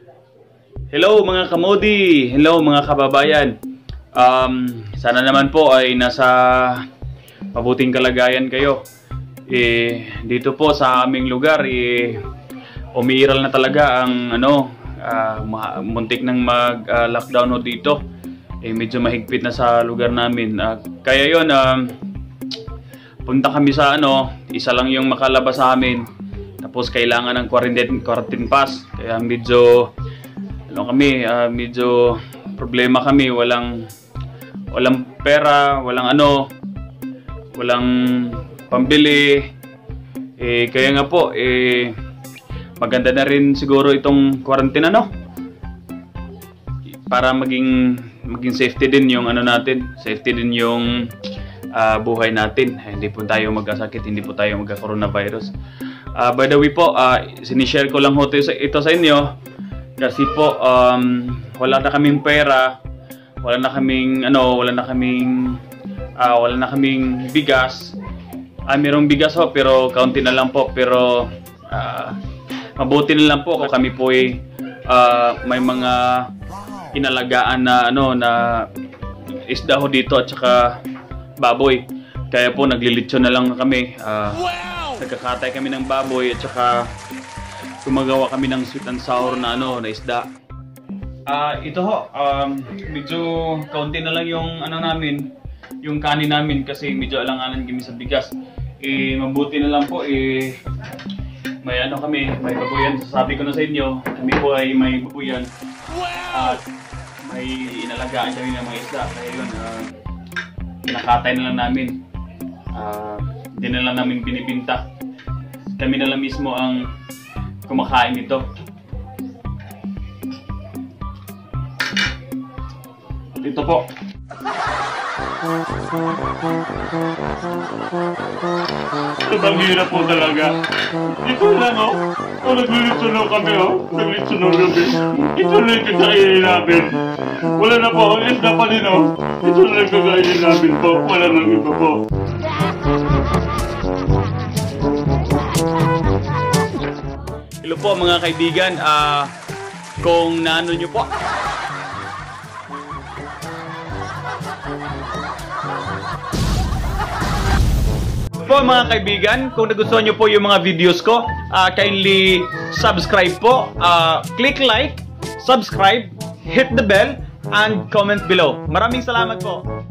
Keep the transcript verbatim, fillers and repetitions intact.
Hello mga kamodi, hello mga kababayan. Um, sana naman po ay nasa mabuting kalagayan kayo. Eh, dito po sa aming lugar, eh, umiiral na talaga ang ano, uh, muntik nang mag-lockdown uh, dito. Eh, medyo mahigpit na sa lugar namin. Uh, kaya yon, um, punta kami sa ano, isa lang yung makalabas sa amin. Tapos kailangan ng quarantine, quarantine pass. Kaya medyo ano kami, uh, medyo problema kami, walang walang pera, walang ano, walang pambili. Eh kaya nga po, eh maganda na rin siguro itong quarantine ano. Para maging maging safety din yung ano natin, safety din yung uh, buhay natin. Eh, hindi po tayo magkasakit, hindi po tayo magka-coronavirus. Uh, by the way po, uh, sinishare ko lang ho ito sa, ito sa inyo. Kasi po um, wala na kaming pera, wala na kaming ano, wala na kaming uh, wala na kaming bigas. Ah, mayroong bigas ho pero kaunti na lang po, pero uh, mabuti na lang po kung kami po ay uh, may mga inalagaan na ano na isda ho dito at saka baboy. Kaya po naglilitsyon na lang kami. Uh, nagkakatay kami ng baboy at saka gumagawa kami ng sweet and sour na ano, na isda. Ah, uh, ito ho, um, medyo kaunti na lang yung ano namin, yung kanin namin kasi medyo alanganan kami sa bigas. Eh mabuti na lang po eh may ano kami, may babuyan. Sabi ko na sa inyo, kami po ay may babuyan. At may inalagaan kami ng mga isda. Kaya yun, uh, pinakatay na lang namin. Uh, hindi na lang namin binibinta. Kami na lang mismo ang kumakain ito. At ito po. Sobrang hirap po talaga. Ito lang oh. O naglilitsunog kami oh. Naglilitsunog kami. Ito lang yung kakainin namin. Wala na po. Isda pa din oh. Ito lang yung kakainin namin po. Wala nang iba po. Hello po mga kaibigan, uh, kung naano nyo po po mga kaibigan, kung nagustuhan nyo po yung mga videos ko, uh, kindly subscribe po, uh, click like, subscribe, hit the bell, and comment below. Maraming salamat po.